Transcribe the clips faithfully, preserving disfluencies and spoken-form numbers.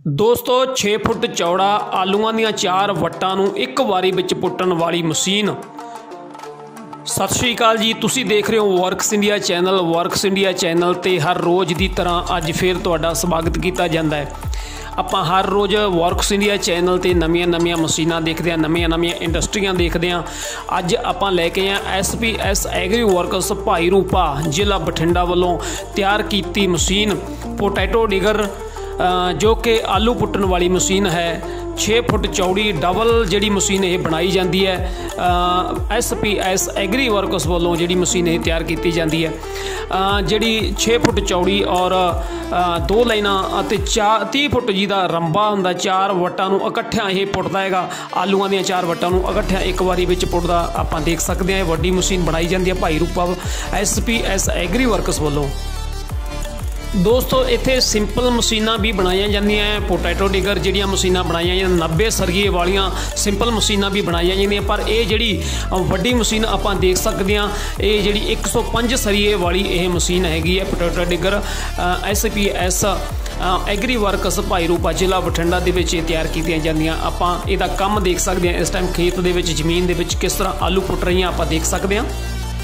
दोस्तों छे फुट चौड़ा आलूआं दीआं चार वट्टां नूं एक वारी विच पुट्टण वाली मशीन। सत श्री अकाल जी, तुसीं देख रहे हो works India channel. Works India channel ते हर रोज़ की तरह अज फिर तुहाडा स्वागत किया जाता है। आपां हर रोज़ वर्क्स इंडिया चैनल ते नवीं नवीं मशीनां देखते हैं, नवीं नवीं इंडस्ट्रियां देखते हैं। अज आपां लैके आए S P S agri works Bhai Rupa जिला बठिंडा वालों तैयार की मशीन पोटैटो डिगर, जो कि आलू पुट्टण वाली मशीन है। छे फुट चौड़ी डबल जी मशीन ये बनाई जाती है। S P S agri works वालों जी मशीन ये तैयार की जाती है, जी छे फुट चौड़ी और दो लाइनां चार तीह फुट जी का रंबा होंदा। चार वट्टां नूं इकट्ठियां ये पुट्टदा हैगा। आलूआं दीआं चार वट्टां नूं इकट्ठियां एक वारी विच पुट्टदा आपां देख सकते हैं। वड्डी मशीन बनाई जाती है Bhai Rupa S P S agri works वालों। दोस्तों इत्थे सिंपल मशीनां भी बनाई जांदियां हैं। पोटैटो डिगर जिहड़ियां मशीनां बनाई जांदियां, नब्बे सरिये वालियां सिंपल मशीनां भी बनाई जांदियां, पर यह जिहड़ी वड्डी मशीन आपां देख सकते हैं, ये जिहड़ी एक सौ पाँच सरिये वाली यह मशीन हैगी है potato digger S P S agri works Bhai Rupa जिला बठिंडा दे विच तैयार कीतियां जांदियां। आपां इहदा काम देख सकते हैं। इस टाइम खेत दे विच जमीन दे विच किस तरह आलू पुट रही आपां देख सकते हैं।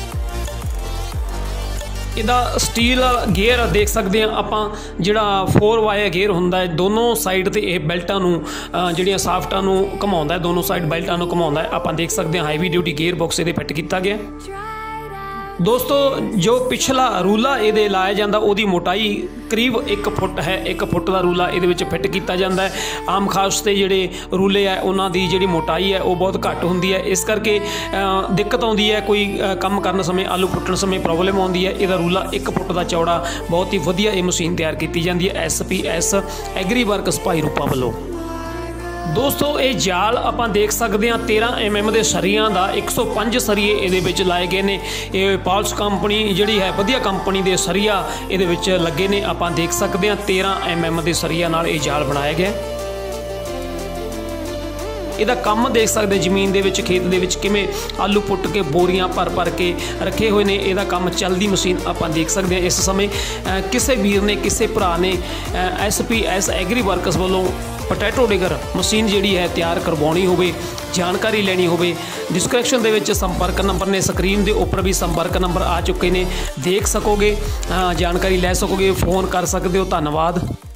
इहदा स्टील गेयर देख सकते हैं आपां, जिहड़ा फोर वाई गेयर हुंदा है। दोनों साइड ते यह बेल्टां नूं जिहड़ियां साफ्टां नूं घुमाउंदा है, दोनों साइड बेल्टां नूं घुमाउंदा है। आपां देख सकते हैं हाईवी ड्यूटी गेयर बॉक्स इहदे फिट किया गया। दोस्तों जो पिछला रूला ये लाया जाता उसकी मोटाई करीब एक फुट है। एक फुट का रूला ये फिट किया जाता है। आम खास ते जिहड़े रूले है उन्होंने जिहड़ी मोटाई है वो बहुत घट होंदी है, इस करके दिक्कत आउंदी है। कोई काम करने समय आलू पुट्टण समय प्रॉब्लम आउंदी है। इसका रूला एक फुट का चौड़ा बहुत ही वधिया ये मशीन तैयार की जाती है S P S agri works Bhai Rupa वालों। दोस्तों ये जाल आप देख सकते हैं तेरह एम एम के सरियां का एक सौ पाँच सरिये ये लाए गए ने। ये पाल्स कंपनी जी है वधिया कंपनी के सरिया ये लगे ने। आप देख सकते हैं तेरह एम एम के सरिया नाल ये जाल बनाया गया। इहदा काम देख सकते जमीन दे विच खेत दे विच किवें आलू पुट के बोरियां भर भर के रखे हुए ने। इहदा काम चलदी मशीन आप देख सकते हैं। इस समय किसी वीर ने किसी भरा ने S P S agri works वालों पोटैटो डिगर मशीन जिहड़ी है तैयार करवाउणी होवे, जानकारी लैनी होवे, डिस्क्रिप्शन दे विच संपर्क नंबर ने, स्क्रीन के उपर भी संपर्क नंबर आ चुके ने, देख सकोगे, जानकारी लै सकोगे, फोन कर सकते हो। धन्यवाद।